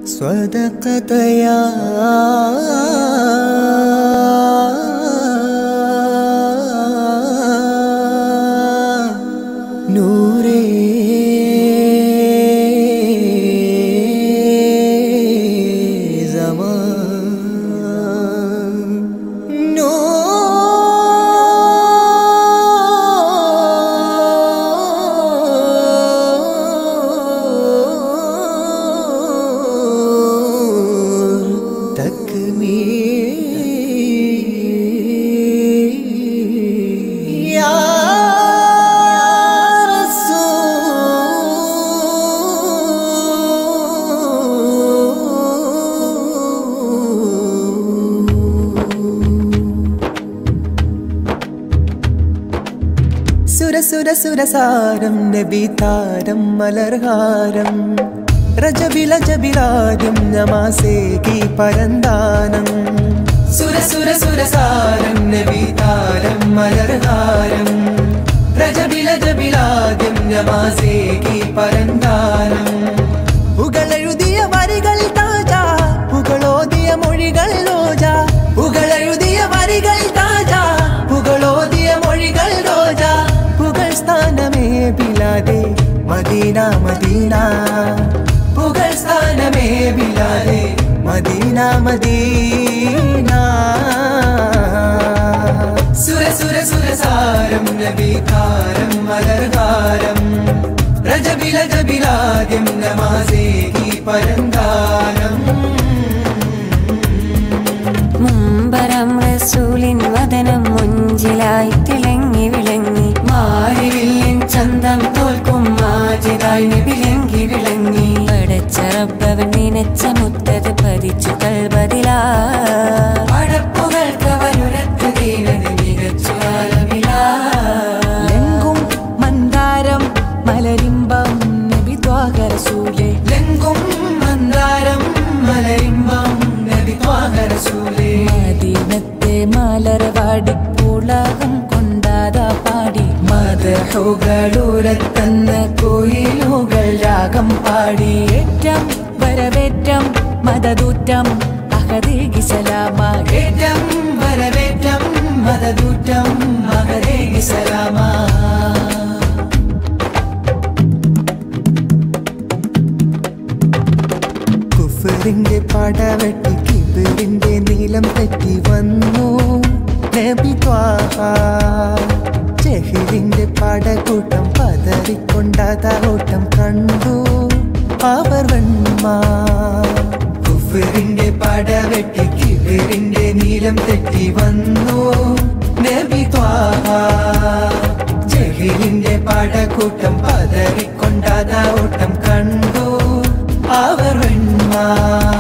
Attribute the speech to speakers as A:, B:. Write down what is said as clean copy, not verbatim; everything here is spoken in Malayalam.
A: صدقت يا نوري زمان نور تكميل يا സുരസുരസുരസാരം നബിതാരം മലർഹാരം രജബിലജബിലാദ്യം നമാസേകി പരന്താനം സുരസുരസുരസാരം നബിതാരം മലർഹാരം രജബിലജബിലാദ്യം നമാസേകി പരന്താനം പുകളെഴുതിയ വരികൾ താജ പുകളോതിയ മൊഴികൾ ലോജ പുകളെഴുതിയ വരികൾ താജ പുകളോതിയ മൊഴികൾ ലോജ പുകഴ്സ്ഥാനമേ ബിലാദേ മദീന മദീന പുകഴ്സ്ഥാനമേ ബിലാദേ മദീന മദീന സുരസുരസുരസാരം നബിതാരം മലർഹാരം രജബിലജബിലാദ്യം നമാസേകി പരന്താനം
B: മുമ്പരം റസൂലിൻ വദനം മുഞ്ചിലായി തിളങ്ങി വിളങ്ങി മാരിവില്ലിൻ ചന്തം തോൽക്കും മാജിദായി വിളങ്ങി വിളങ്ങി പടച്ചറബവൻ നിനച്ച മുത്തത് പതിച്ചു കൽബതിലാ പടപ്പുകൾക്ക് വരുരത്ത് തീരത് മികച്ചു ആലമിലാ ലങ്കും മന്ദാരം മലരിമ്പം നബി ത്വാഹ റസൂലേ ലങ്കും മന്ദാരം മലരിമ്പം നബി ത്വാഹ റസൂലേ മദീനത്തെ മലർവാടി പുളകം കൊണ്ടാതാ പാടി മദഹുകളുരത്തന്ന കോയിലുകൾ രാഗം പാടി ഏറ്റം വരവേറ്റം മദദൂറ്റം അഹദേകി സലാമ ഏറ്റം വരവേറ്റം മദദൂറ്റം അഹദേകി സലാമ കുഫറിന്റെ പടവെട്ടി കിബിറിന്റെ നീലം തെറ്റി വന്നു നബി ത്വാഹ ജഹലിന്റെ പടകൂട്ടം പതറിക്കൊണ്ടാതാ ഓട്ടം കണ്ടു അവർ വന്മാ കുഫറിന്റെ പടവെട്ടി കിബിറിന്റെ നീലം തെറ്റി വന്നു നബി ത്വാഹ ജഹലിന്റെ പടകൂട്ടം പതറിക്കൊണ്ടാതാ ഓട്ടം കണ്ടു അവർ വന്മാ